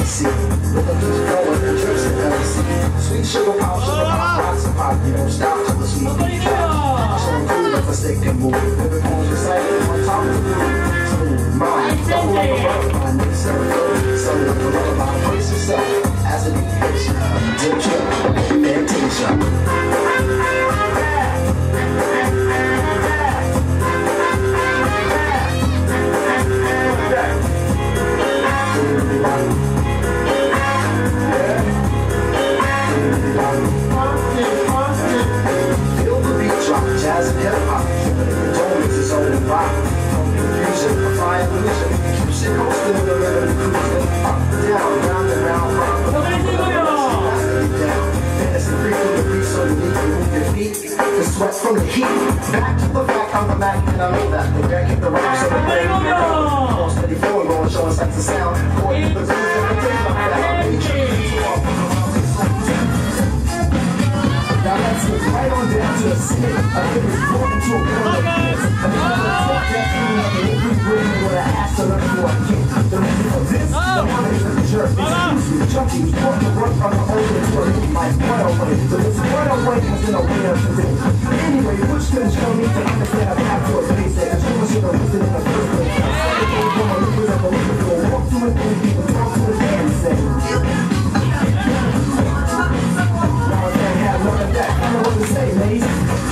see. With the beach going and trips in LC. Sweet sugar pop, rocks and pop. You don't stop till the sweet beat drop. So cool if a stick can move. Living on the side, on top of the roof. Smooth mind, double like a butterfly, next seven. So like a lullaby, brace yourself as it hits you. Dip trip, fantasia. Feel the beat drop, jazz and hip hop. The tone is its own rock. From confusion, a fire illusion. Keeps it coasting with a rhythm cruising. Up, down, round and round, fantasy free from the beat, so you need to move your feet. The sweat from the heat. Back to the back, I'm the Mac, and I know that. The back hit the rap, so the brain. All steady flowing, going, showing sights and sound. Going to the booth, and the thing like that. Now let's look right on down to the snake. I think it's going to a girl like this. And then I'm going to talk that feeling of the every brain with an ass to learn for a kid. The reason for this, the money is a jerk. Excuse me, junkie, want to run from the older to a little life. Run away. So this run away has been a way of today. Anyway, which can show me to understand a path to a basic. And show us should have listened in the first place. I'm sorry for the woman who was at the living room. Walk to it and people talk to the man and say. Look at that, I know what to say, ladies.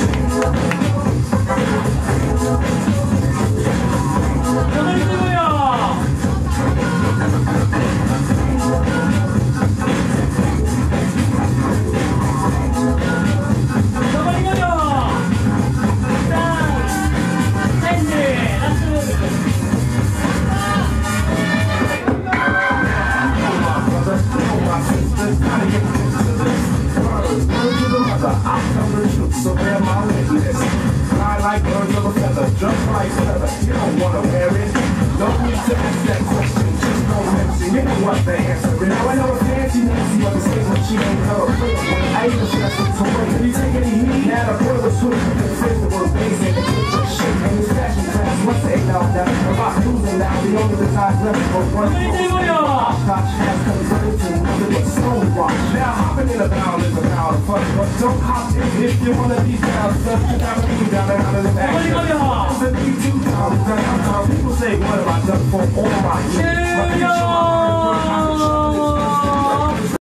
So bear my witness. Fly like birds of a feather, jump like feather. You don't want to wear it. No need to ask that question. Just no mention. You know what the answer is. Now I know a fancy Nancy on the stage when she ain't her. I even stress it to wait. Did you take any heat? Now the boy was switching from the phrase the word basic and put your shit. And this fashion class, what's the 8 out now? About losing now, the only designs left for one. Hopscotch has converted to nothing but stonewash. Now hopping in a barrel is a barrel of fun, but don't hop in if you want to be down. Just down the back.